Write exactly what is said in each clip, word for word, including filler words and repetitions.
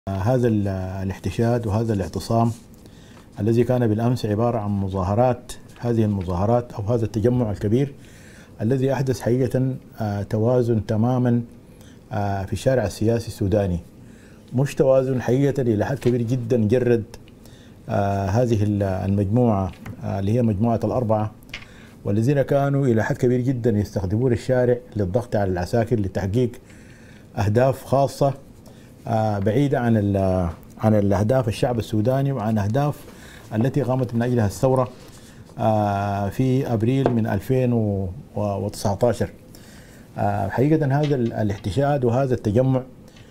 هذا الاحتشاد وهذا الاعتصام الذي كان بالأمس عبارة عن مظاهرات، هذه المظاهرات أو هذا التجمع الكبير الذي أحدث حقيقة توازن تماما في الشارع السياسي السوداني. مش توازن حقيقة، إلى حد كبير جدا جرد هذه المجموعة اللي هي مجموعة الأربعة، والذين كانوا إلى حد كبير جدا يستخدمون الشارع للضغط على العساكر لتحقيق أهداف خاصة بعيدة عن عن الأهداف الشعب السوداني وعن أهداف التي قامت من أجلها الثورة في أبريل من ألفين وتسعة عشر. حقيقة هذا الاحتشاد وهذا التجمع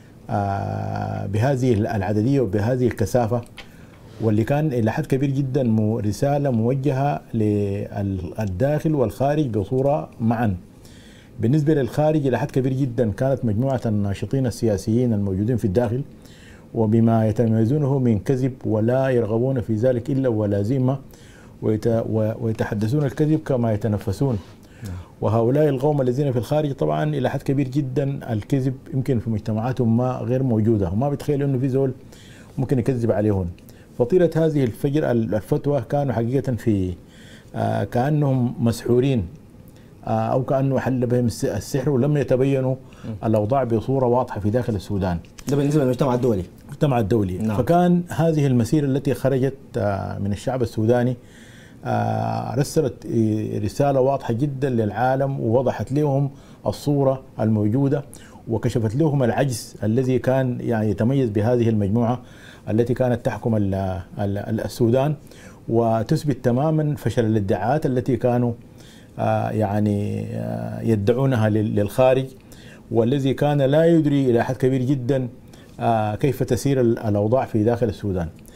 بهذه العددية وبهذه الكثافة، واللي كان إلى حد كبير جدا رسالة موجهة للداخل والخارج بصورة معا. بالنسبة للخارج إلى حد كبير جدا كانت مجموعة الناشطين السياسيين الموجودين في الداخل وبما يتميزونه من كذب ولا يرغبون في ذلك إلا ولازمة، ويتحدثون الكذب كما يتنفسون. وهؤلاء القوم الذين في الخارج طبعا إلى حد كبير جدا الكذب يمكن في مجتمعاتهم ما غير موجودة، وما بيتخيلوا أنه في زول ممكن يكذب عليهم. فطيلة هذه الفجر الفتوى كانوا حقيقة في آه كأنهم مسحورين آه أو كأنه حل بهم السحر، ولم يتبينوا الأوضاع بصورة واضحة في داخل السودان. ده بالنسبة للمجتمع الدولي. المجتمع الدولي. نعم. فكان هذه المسيرة التي خرجت آه من الشعب السوداني آه رسلت رسالة واضحة جدا للعالم، ووضحت لهم الصورة الموجودة، وكشفت لهم العجز الذي كان يعني يتميز بهذه المجموعة التي كانت تحكم السودان، وتثبت تماما فشل الادعاءات التي كانوا آه يعني آه يدعونها للخارج، والذي كان لا يدري إلى حد كبير جدا آه كيف تسير الأوضاع في داخل السودان.